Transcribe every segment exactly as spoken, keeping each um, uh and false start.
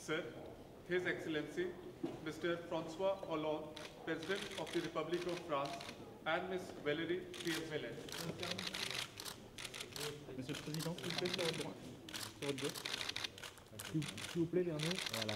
Sir, His Excellency, Mister Francois Hollande, President of the Republic of France, and Miss Valérie Pécresse. Monsieur le Président, s'il vous plaît, sur votre droite. Sur votre gauche. S'il vous plaît, vers nous. Voilà.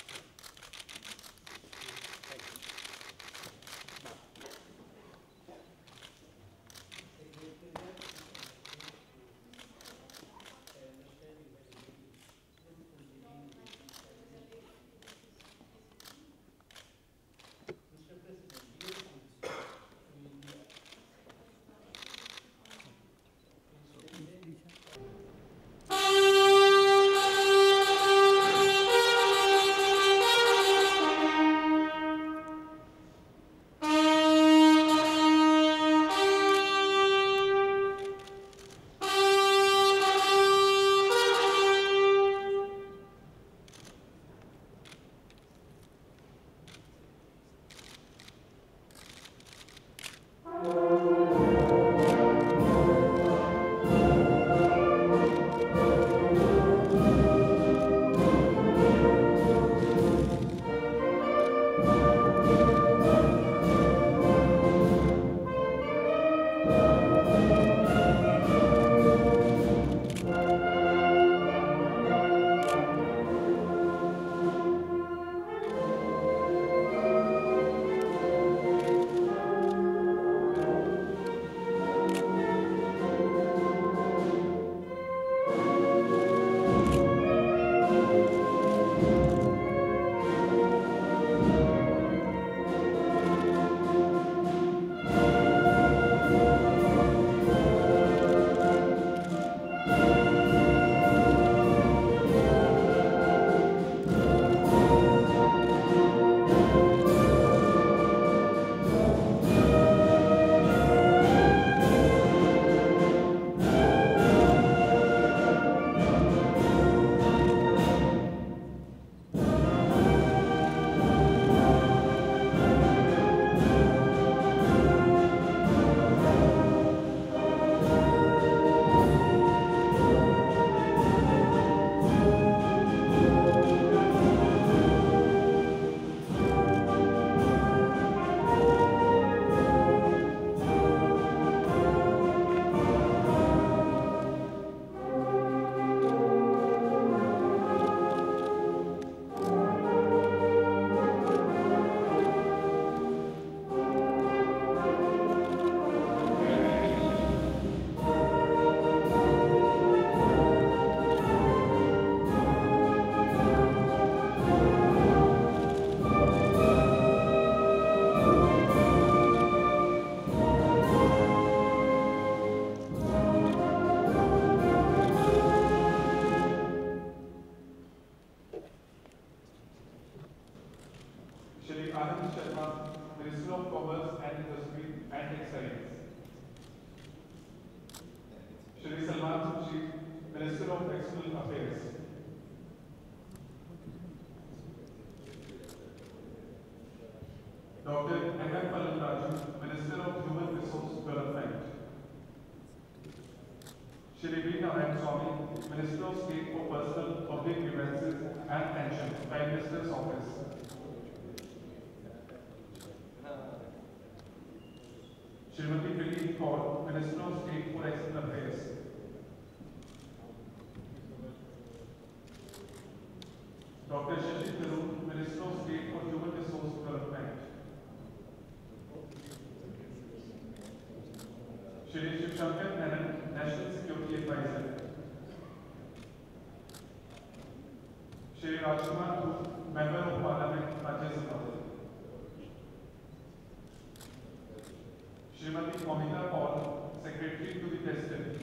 Minister of Commerce and Industry and Textiles. Shri Salman Khurshid, Minister of External Affairs. Doctor M M Raju, Minister of Human Resource Development. Shri V Narayan Swamy, Minister of State for Personal Public Grievances and Pension, Prime Minister's Office. Srimati Pradeep Kaur, Minister of State for External Affairs. Doctor Shashi Tharoor, Minister of State for Human Resource Development. Shri Shiv Shankar Menon, National Security Advisor. Shri Rajkumar Dhur, Member of Parliament, Rajya Sabha. Srimati Mamita Paul, Secretary to the President.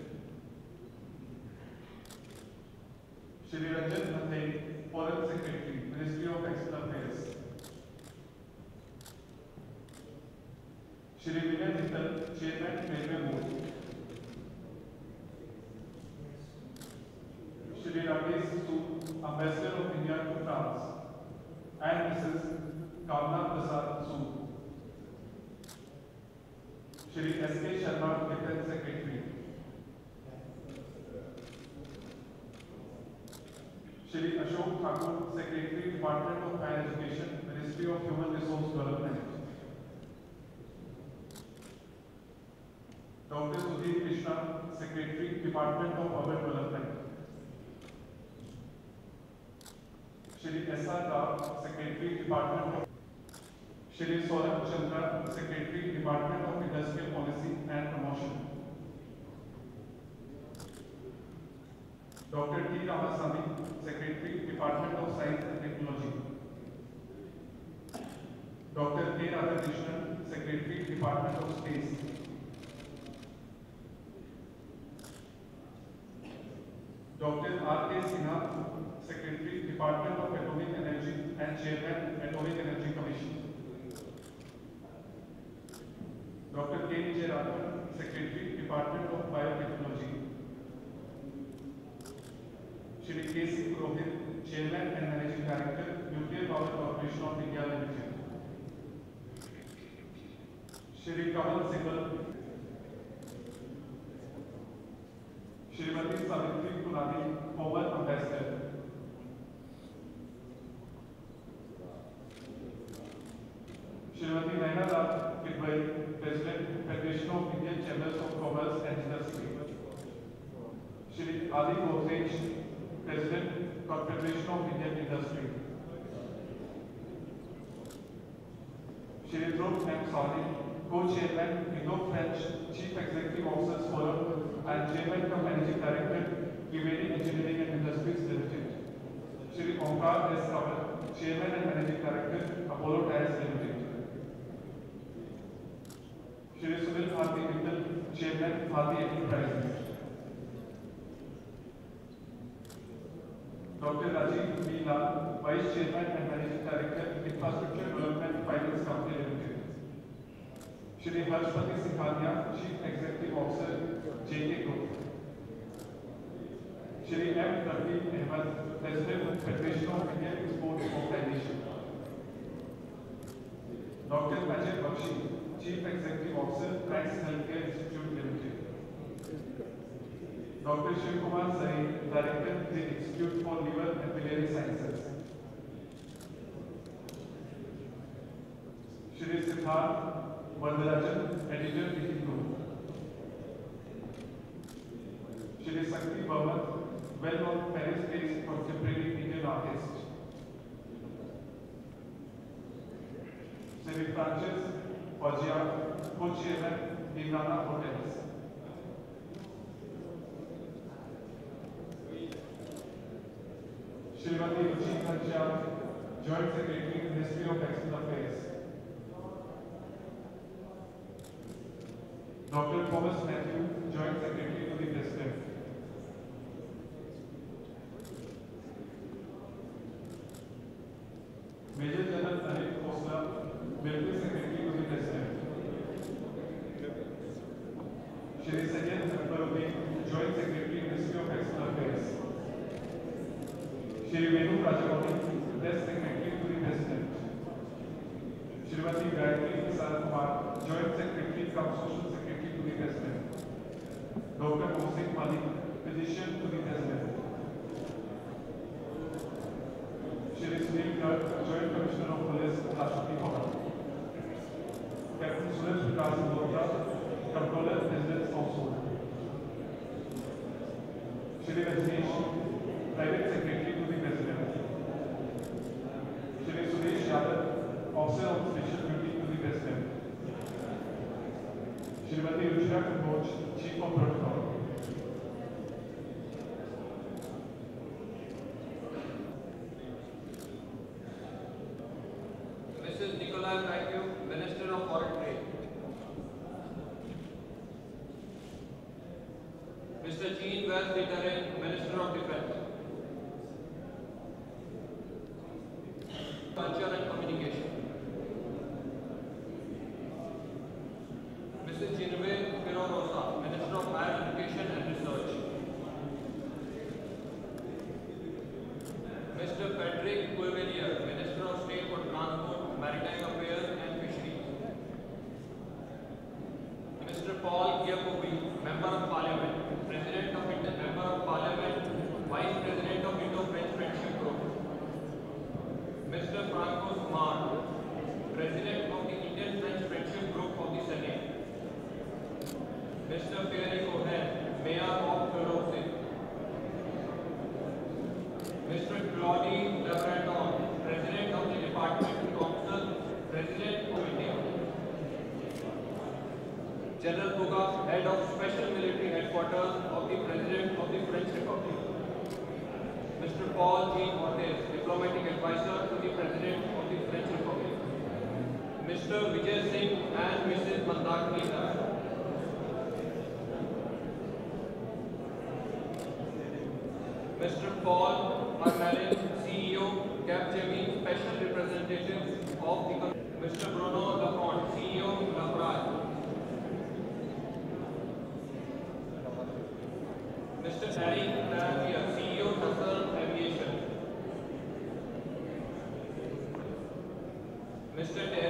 Shri Ranjan Mathai, Foreign Secretary, Ministry of External Affairs. Shri Vinay Mittal, Chairman, Railway Board. Shri Rakesh Sood, Ambassador of India to France, and Missus Kamna Prasad Sood. Shri S K Sharma, Defense Secretary. Shri Ashok Thakur, Secretary, Department of Higher Education, Ministry of Human Resource Development. Doctor Sudhir Krishna, Secretary, Department of Urban Development. Shri S R Rao, Secretary, Department of Shri Saurabh Chandra, Secretary, Department of Industrial Policy and Promotion. Doctor T. Ramasamy, Secretary, Department of Science and Technology. Doctor K. Radhakrishnan, Secretary, Department of Space. Doctor R. K. Sinha, Secretary, Department of Atomic Energy and Chairman, Atomic Energy Commission. Doctor K. Vijay Rathore, Secretary, Department of Biotechnology. Shri K. C. Purohit, Chairman and Managing Director, Nuclear Power Corporation of India Limited. Shri Kamal Sibal, Shrimati Savitri Kulani, former Ambassador. Shrimati Naina Lal Kidwai, President, Federation of Indian Chambers of Commerce and Industry. Shri Adi Godrej, President, Confederation of Indian Industry. Shri Dhruv M. Sawhney, Co-Chairman, Indo-French Chief Executive Officers Forum and Chairman and Managing Director, Triveni Engineering and Industries Limited. Shri Omkar S. Kawal, Chairman and Managing Director, Apollo Tyres Limited. Shri Sunil Bharti Mittal, Chairman, Bharti Enterprises. Doctor Rajiv B. Lal, Vice Chairman and Managing Director, Infrastructure Development Finance Company Limited. Shri Rashtrapati Bhavan, Chief Executive Officer, J K Group. Shri M. Rafi Ahmed, President, Federation of Indian Export Organization. Doctor Ajay Bakshi, Chief Executive Officer, Max Healthcare Institute Limited. Doctor Shiv Kumar Sarin, Director, the Institute for Liver and Biliary Sciences. Shri Siddharth Vandarajan, Editor, D T Group. Shri Sakti Bhavan, well-known Paris-based contemporary Indian artist. Shri Francis Hollande, Co-Chairman, Imrana Hotels. Shrimati Ruchi Ghanshyam, Joint Secretary, Ministry of External Affairs. Doctor Thomas Matthew, Joint Secretary to the President. Major General Anil Khosla, Military Secretary to the President. Shri Sayyid Akbaruddin, Joint Secretary, Ministry of External Affairs. Shri Venu Rajawati, Press Secretary to the President. Shrimati Gayatri Prasad Kumar, Joint Secretary, Cum Social Secretary to the President. Doctor Mohsin Malik, Physician to the President. Shri Sunil Garg, Joint Commissioner of Police, Rashtrapati Bhavan. Captain Suraj Vikas Malhotra, Controller, President's Household. Shri Rajneesh, Private Secretary to the President. Shri Suresh Yadav, Officer of Special Duty to the President. Shrimati Ruchira Kamboj, Chief of Protocol. Missus Nikolai Matthew, Minister of Foreign Trade. Mister Jean Wells Deterrent, Minister of Defense. Culture and Communication. Missus Genevieve Ferro-Rosa, Minister of Higher Education and Research. Mister Patrick Quevelier, Minister of State for Transport, Maritime Affairs and Fisheries. Mister Paul Giacobi, Member of Parliament, President of Inter Member of Parliament. Mayor of Philadelphia. Mister Claudie Labrador, President of the Department Council, President of India. General Buga, Head of Special Military Headquarters of the President of the French Republic. Mister Paul G. Ortiz, Diplomatic Advisor to the President of the French Republic. Mister Vijay Singh and Missus Mandakini Das. Mister Paul Armelin, C E O, Capgemini Special Representative of the Mister Bruno Lafont, C E O, Lafarge. Mister Eric Tarantia, C E O, Dassault Aviation. Mister